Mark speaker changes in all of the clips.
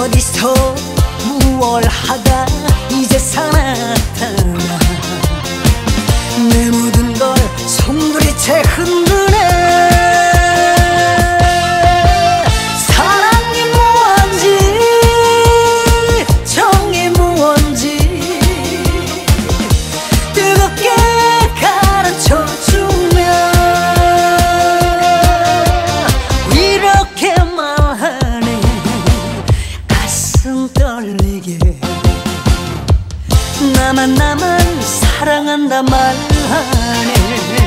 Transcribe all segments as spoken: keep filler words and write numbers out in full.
Speaker 1: 어디서 무얼 하다 이제서 나타나 내 모든 걸 송두리째 흔드네. 사랑이 무언지 정이 무언지 뜨겁게 가르쳐주며 이렇게 말하네. 가슴 떨리게 나만 나만 사랑한다 말하네.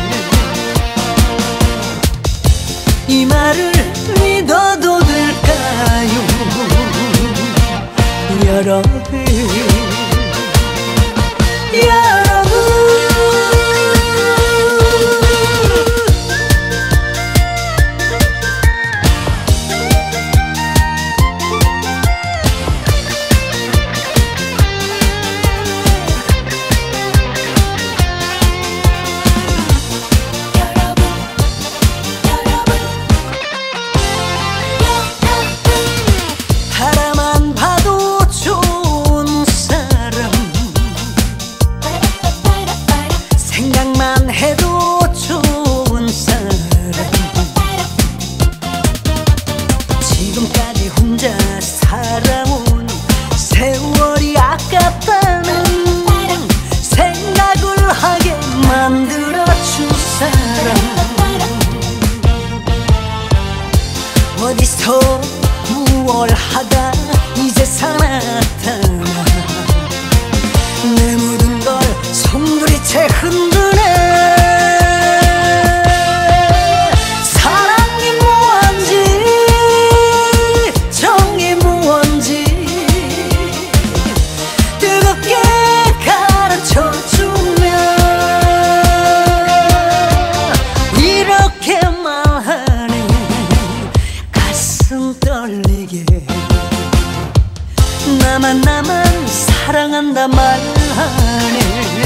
Speaker 1: 이 말을 믿어도 될까요 여러분 여러분. 바라만 봐도 좋은 사람 생각만 해도 좋은 사람 지금까지 혼자 살아온 세월이 아깝다는 생각을 하게 만들어준 사람. 어디서 무얼 하다 이제서 나타나 내 모든 걸 송두리째 흔드네. 사랑이 무언지 정이 무언지 뜨겁게 가르쳐주며 이렇게 말하네. 가슴 떨리게 나만 나만 사랑한다 말하네.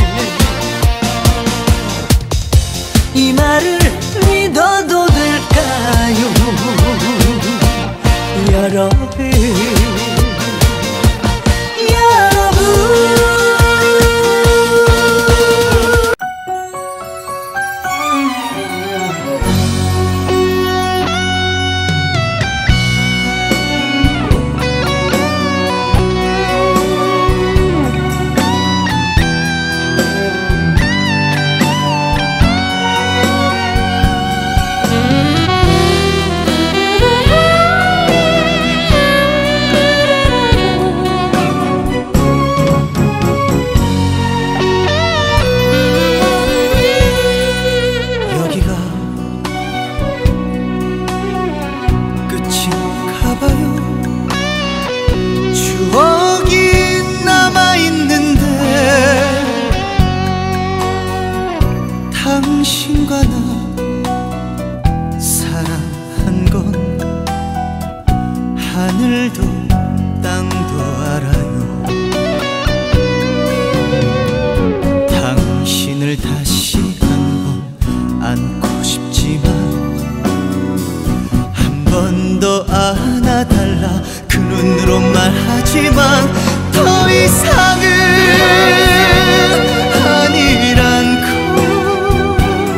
Speaker 1: 이 말을 믿어도 될까요 여러분 여러분. 추억이 남아있는데 당신과 나 사랑한 건 하늘도 땅도 알아요. 당신을 다시 한 번 안고 싶지만 한 번 더 안아달라 그 눈으로 말하지만 더 이상은 아니란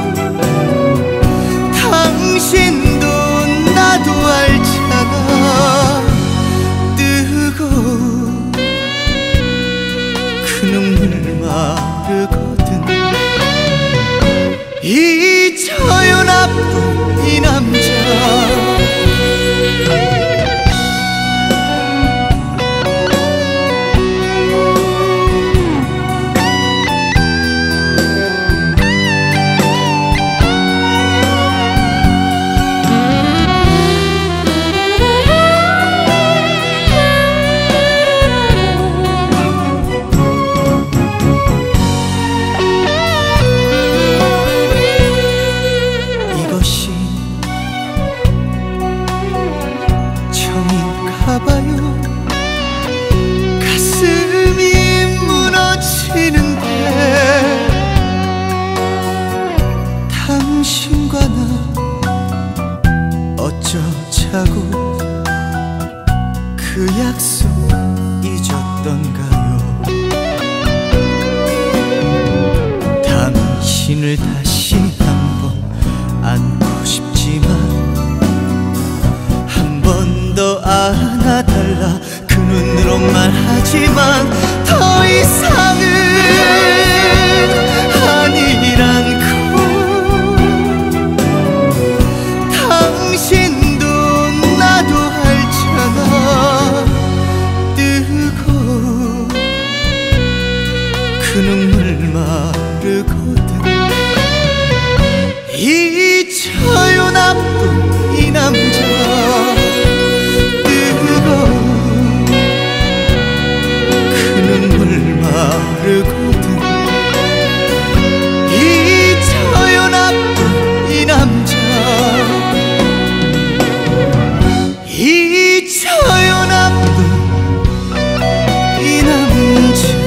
Speaker 1: 걸 당신도 나도 알잖아. 뜨거운 그 눈물 마르거든. 잊혀요 나쁜 이 남자. 어쩌자고 그 약속 잊었던가요? 당신을 다시 한번 안고 싶지만 한 번 더 안아달라 그 눈으로 말하지만 더 이상은 아니란 걸 당신도 나도 알잖아. 뜨거운 그 눈물 마르거든. 잊혀요 나쁜 이 남자. 뜨거운 그 눈물 마르거든. 잊혀요 나쁜 이 남자. 잊혀요 나쁜 이 남자.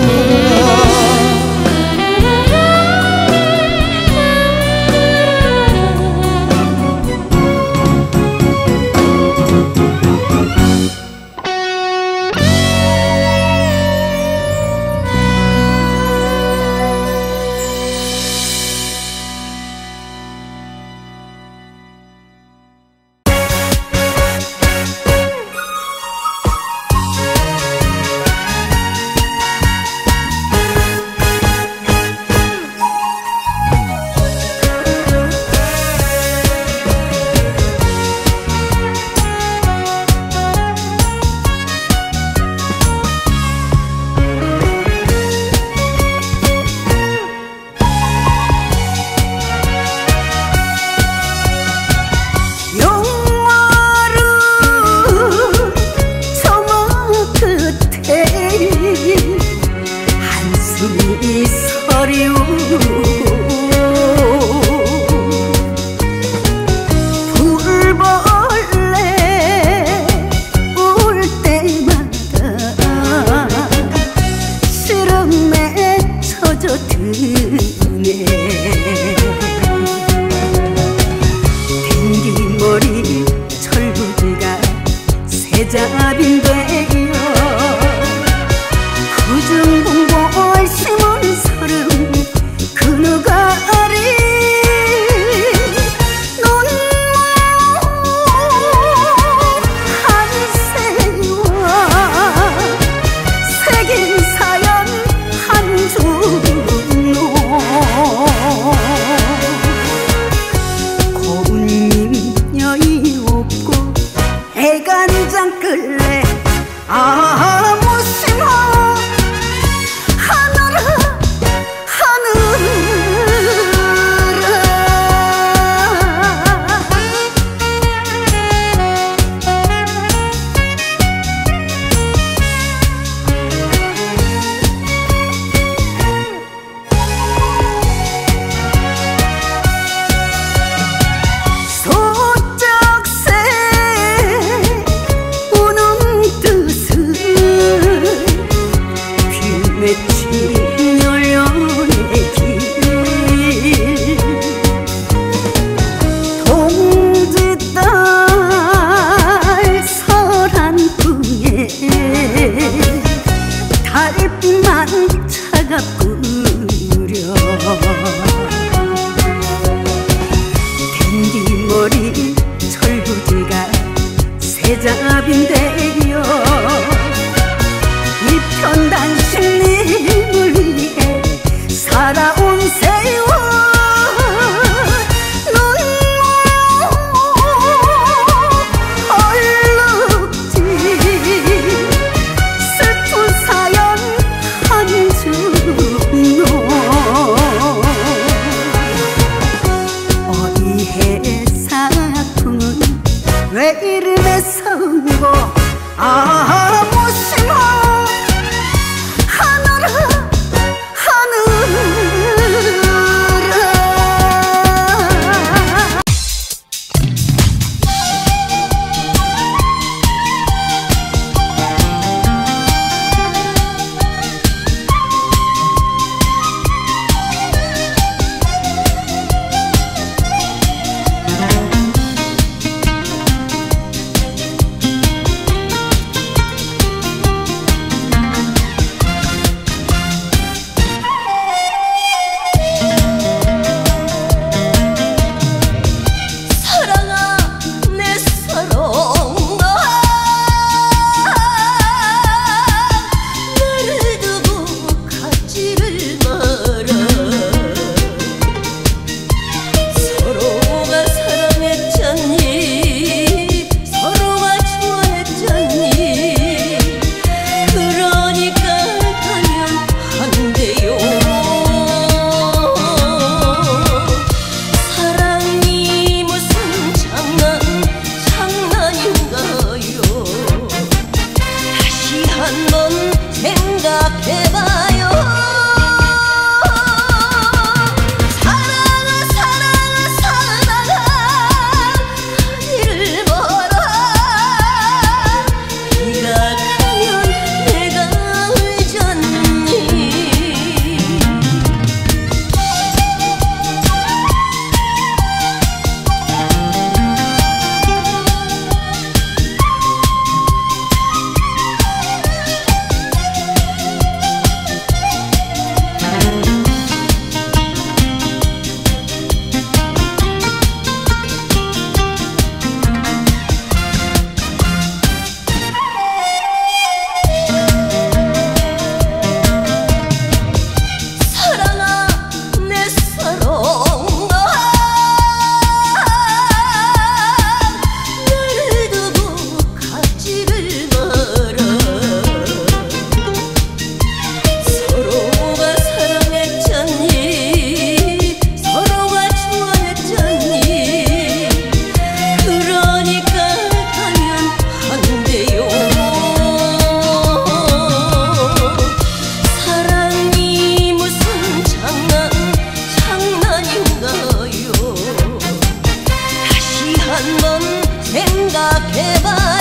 Speaker 2: 제발